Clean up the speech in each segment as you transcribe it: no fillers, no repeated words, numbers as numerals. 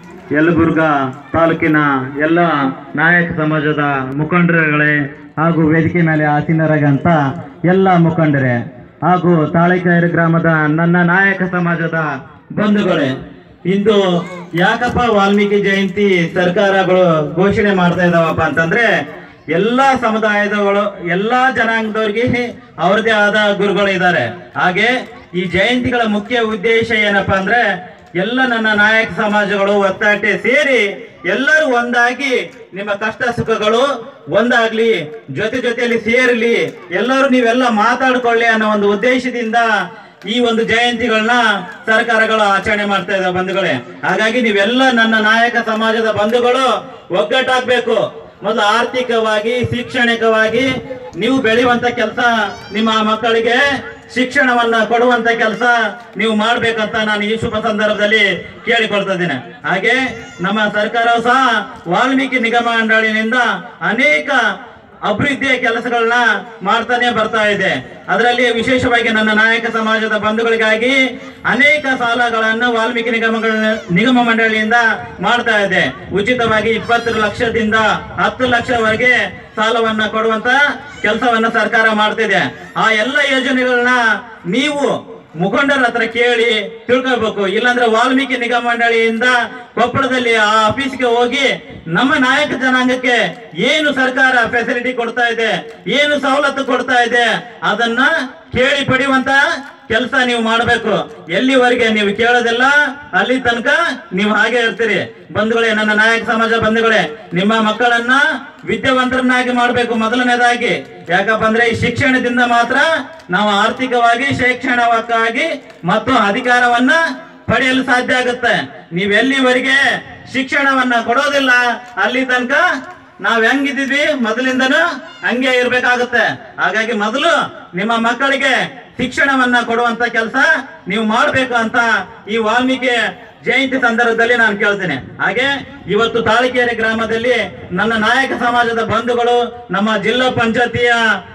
ಯಲಬುರ್ಗಾ ತಾಲೂಕಿನ ಎಲ್ಲ ನಾಯಕ ಸಮಾಜದ ಮುಖಂಡರುಗಳೇ ಹಾಗೂ ವೇದಿಕೆ ಮೇಲೆ ಆಸೀನರಾಗಂತ ಎಲ್ಲ ಮುಖಂಡರೇ ಹಾಗೂ ತಾಳಿಕೆರೆ ಗ್ರಾಮದ ನನ್ನ ನಾಯಕ ಸಮಾಜದ ಬಂಧುಗಳೇ, ಇಂದು ಯಾಕಪ್ಪ ವಾಲ್ಮೀಕಿ ಜಯಂತಿ ಸರ್ಕಾರಗಳು ಘೋಷಣೆ ಮಾಡ್ತಾ ಇದಾವಪ್ಪ ಅಂತಂದ್ರೆ, ಎಲ್ಲ ಸಮುದಾಯದಗಳು ಎಲ್ಲ ಜನಾಂಗದವ್ರಿಗೆ ಅವ್ರದೇ ಆದ ಗುರುಗಳು ಇದ್ದಾರೆ. ಹಾಗೆ ಈ ಜಯಂತಿಗಳ ಮುಖ್ಯ ಉದ್ದೇಶ ಏನಪ್ಪಾ ಅಂದ್ರೆ, ಎಲ್ಲ ನನ್ನ ನಾಯಕ ಸಮಾಜಗಳು ಒತ್ತಾಟೆ ಸೇರಿ ಎಲ್ಲರೂ ಒಂದಾಗಿ ನಿಮ್ಮ ಕಷ್ಟ ಸುಖಗಳು ಒಂದಾಗ್ಲಿ, ಜೊತೆಯಲ್ಲಿ ಸೇರಲಿ, ಎಲ್ಲರೂ ನೀವೆಲ್ಲ ಮಾತಾಡ್ಕೊಳ್ಳಿ ಅನ್ನೋ ಒಂದು ಉದ್ದೇಶದಿಂದ ಈ ಒಂದು ಜಯಂತಿಗಳನ್ನ ಸರ್ಕಾರಗಳು ಆಚರಣೆ ಮಾಡ್ತಾ ಇದ್ದಾವೆ ಬಂಧುಗಳೇ. ಹಾಗಾಗಿ ನೀವೆಲ್ಲ ನನ್ನ ನಾಯಕ ಸಮಾಜದ ಬಂಧುಗಳು ಒಗ್ಗಟ್ಟಾಗಬೇಕು. ಮೊದಲು ಆರ್ಥಿಕವಾಗಿ ಶಿಕ್ಷಣಿಕವಾಗಿ ನೀವು ಬೆಳೆಯುವಂತ ಕೆಲಸ, ನಿಮ್ಮ ಮಕ್ಕಳಿಗೆ ಶಿಕ್ಷಣವನ್ನ ಕೊಡುವಂತ ಕೆಲಸ ನೀವು ಮಾಡ್ಬೇಕಂತ ನಾನು ಈ ಶುಭ ಸಂದರ್ಭದಲ್ಲಿ ಕೇಳಿಕೊಳ್ತಾ ಇದ್ದೇನೆ. ಹಾಗೆ ನಮ್ಮ ಸರ್ಕಾರವು ಸಹ ವಾಲ್ಮೀಕಿ ನಿಗಮ ಮಂಡಳಿನಿಂದ ಅನೇಕ ಅಭಿವೃದ್ಧಿಯ ಕೆಲಸಗಳನ್ನ ಮಾಡ್ತಾನೆ ಬರ್ತಾ ಇದೆ. ಅದರಲ್ಲಿ ವಿಶೇಷವಾಗಿ ನನ್ನ ನಾಯಕ ಸಮಾಜದ ಬಂಧುಗಳಿಗಾಗಿ ಅನೇಕ ಸಾಲಗಳನ್ನ ವಾಲ್ಮೀಕಿ ನಿಗಮ ಮಂಡಳಿಯಿಂದ ಮಾಡ್ತಾ ಇದೆ. ಉಚಿತವಾಗಿ 20 ಲಕ್ಷದಿಂದ 10 ಲಕ್ಷವರೆಗೆ ಸಾಲವನ್ನ ಕೊಡುವಂತ ಕೆಲಸವನ್ನ ಸರ್ಕಾರ ಮಾಡ್ತಿದೆ. ಆ ಎಲ್ಲ ಯೋಜನೆಗಳನ್ನ ನೀವು ಮುಖಂಡರ ಹತ್ರ ಕೇಳಿ ತಿಳ್ಕೋಬೇಕು. ಇಲ್ಲಾಂದ್ರೆ ವಾಲ್ಮೀಕಿ ನಿಗಮ ಮಂಡಳಿಯಿಂದ ಕೊಪ್ಪಳದಲ್ಲಿ ಆ ಆಫೀಸ್ಗೆ ಹೋಗಿ ನಮ್ಮ ನಾಯಕ ಜನಾಂಗಕ್ಕೆ ಏನು ಸರ್ಕಾರ ಫೆಸಿಲಿಟಿ ಕೊಡ್ತಾ ಇದೆ, ಏನು ಸವಲತ್ತು ಕೊಡ್ತಾ ಇದೆ, ಅದನ್ನ ಕೇಳಿ ಪಡೆಯುವಂತ ಕೆಲಸ ನೀವು ಮಾಡಬೇಕು. ಎಲ್ಲಿವರೆಗೆ ನೀವು ಕೇಳೋದಿಲ್ಲ ಅಲ್ಲಿ ತನಕ ನೀವು ಹಾಗೆ ಇರ್ತೀರಿ. ಬಂಧುಗಳೇ, ನನ್ನ ನಾಯಕ ಸಮಾಜ ಬಂಧುಗಳೇ, ನಿಮ್ಮ ಮಕ್ಕಳನ್ನ ವಿದ್ಯಾವಂತರನ್ನಾಗಿ ಮಾಡಬೇಕು ಮೊದಲನೇದಾಗಿ. ಯಾಕಪ್ಪ ಅಂದ್ರೆ ಈ ಶಿಕ್ಷಣದಿಂದ ಮಾತ್ರ ನಾವು ಆರ್ಥಿಕವಾಗಿ ಶೈಕ್ಷಣಿಕವಾಗಿ ಮತ್ತು ಅಧಿಕಾರವನ್ನ ಪಡೆಯಲು ಸಾಧ್ಯ ಆಗುತ್ತೆ. ನೀವೆಲ್ಲಿವರೆಗೆ ಶಿಕ್ಷಣವನ್ನ ಕೊಡೋದಿಲ್ಲ ಅಲ್ಲಿ ತನಕ ನಾವ್ ಹೆಂಗಿದ್ವಿ ಮೊದಲಿಂದನೂ ಹಂಗೆ ಇರ್ಬೇಕಾಗುತ್ತೆ. ಹಾಗಾಗಿ ಮೊದಲು ನಿಮ್ಮ ಮಕ್ಕಳಿಗೆ ಶಿಕ್ಷಣವನ್ನ ಕೊಡುವಂತ ಕೆಲಸ ನೀವು ಮಾಡಬೇಕು ಅಂತ ಈ ವಾಲ್ಮೀಕಿ ಜಯಂತಿ ಸಂದರ್ಭದಲ್ಲಿ ನಾನು ಕೇಳ್ತೇನೆ. ಹಾಗೆ ಇವತ್ತು ತಾಳಿಕೆರೆ ಗ್ರಾಮದಲ್ಲಿ ನನ್ನ ನಾಯಕ ಸಮಾಜದ ಬಂಧುಗಳು, ನಮ್ಮ ಜಿಲ್ಲಾ ಪಂಚಾಯತಿಯ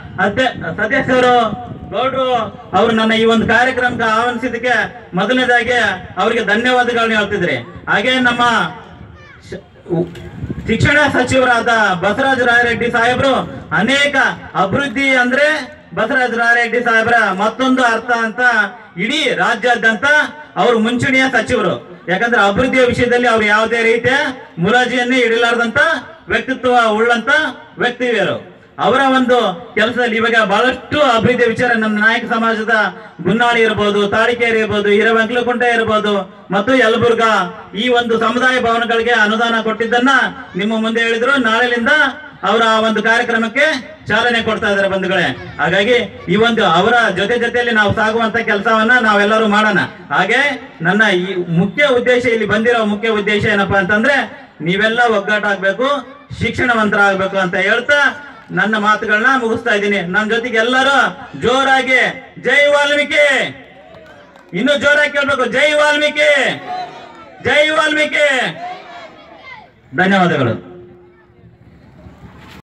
ಸದಸ್ಯರು, ಗೌಡ್ರು ಅವರು ನನ್ನ ಈ ಒಂದು ಕಾರ್ಯಕ್ರಮಕ್ಕೆ ಆಹ್ವಾನಿಸಿದ್ದಕ್ಕೆ ಮೊದಲನೇದಾಗಿ ಅವರಿಗೆ ಧನ್ಯವಾದಗಳನ್ನ ಹೇಳ್ತಿದ್ರಿ. ಹಾಗೆ ನಮ್ಮ ಶಿಕ್ಷಣ ಸಚಿವರಾದ ಬಸವರಾಜ ರಾಯರೆಡ್ಡಿ ಸಾಹೇಬರು ಅನೇಕ ಅಭಿವೃದ್ಧಿ ಅಂದ್ರೆ ಬಸವರಾಜ ರಾಯರೆಡ್ಡಿ ಸಾಹೇಬರ ಮತ್ತೊಂದು ಅರ್ಥ ಅಂತ ಇಡೀ ರಾಜ್ಯಾದ್ಯಂತ ಅವರು ಮುಂಚೂಣಿಯ ಸಚಿವರು. ಯಾಕಂದ್ರೆ ಅಭಿವೃದ್ಧಿಯ ವಿಷಯದಲ್ಲಿ ಅವ್ರು ಯಾವುದೇ ರೀತಿಯ ಮುಲಾಜಿಯನ್ನೇ ಇಡಲಾರದಂತ ವ್ಯಕ್ತಿತ್ವ ಉಳ್ಳಂತ ವ್ಯಕ್ತಿಯರು. ಅವರ ಒಂದು ಕೆಲಸದಲ್ಲಿ ಇವಾಗ ಬಹಳಷ್ಟು ಅಭಿವೃದ್ಧಿ ವಿಚಾರ ನಮ್ಮ ನಾಯಕ ಸಮಾಜದ ಗುನ್ನಾಳಿ ಇರ್ಬೋದು, ತಾಳಿಕೆರೆ ಇರ್ಬೋದು, ಹಿರೇಬಂಗ್ಲಕುಂಟೆ ಇರ್ಬೋದು ಮತ್ತು ಯಲಬುರ್ಗಾ ಈ ಒಂದು ಸಮುದಾಯ ಭವನಗಳಿಗೆ ಅನುದಾನ ಕೊಟ್ಟಿದ್ದನ್ನ ನಿಮ್ಮ ಮುಂದೆ ಹೇಳಿದ್ರು. ನಾಳೆಯಿಂದ ಅವರ ಒಂದು ಕಾರ್ಯಕ್ರಮಕ್ಕೆ ಚಾಲನೆ ಕೊಡ್ತಾ ಇದ್ದಾರೆ ಬಂಧುಗಳೇ. ಹಾಗಾಗಿ ಈ ಒಂದು ಅವರ ಜೊತೆಯಲ್ಲಿ ನಾವು ಸಾಗುವಂತ ಕೆಲಸವನ್ನ ನಾವೆಲ್ಲರೂ ಮಾಡೋಣ. ಹಾಗೆ ನನ್ನ ಈ ಮುಖ್ಯ ಉದ್ದೇಶ, ಇಲ್ಲಿ ಬಂದಿರೋ ಮುಖ್ಯ ಉದ್ದೇಶ ಏನಪ್ಪಾ ಅಂತಂದ್ರೆ, ನೀವೆಲ್ಲ ಒಗ್ಗಟ್ಟಾಗ್ಬೇಕು, ಶಿಕ್ಷಣವಂತರಾಗಬೇಕು ಅಂತ ಹೇಳ್ತಾ ನನ್ನ ಮಾತುಗಳನ್ನ ಮುಗಿಸ್ತಾ ಇದ್ದೀನಿ. ನನ್ನ ಜೊತೆಗೆ ಎಲ್ಲರೂ ಜೋರಾಗಿ ಜೈ ವಾಲ್ಮೀಕಿ, ಇನ್ನು ಜೋರಾಗಿ ಕೇಳ್ಬೇಕು, ಜೈ ವಾಲ್ಮೀಕಿ, ಜೈ ವಾಲ್ಮೀಕಿ. ಧನ್ಯವಾದಗಳು.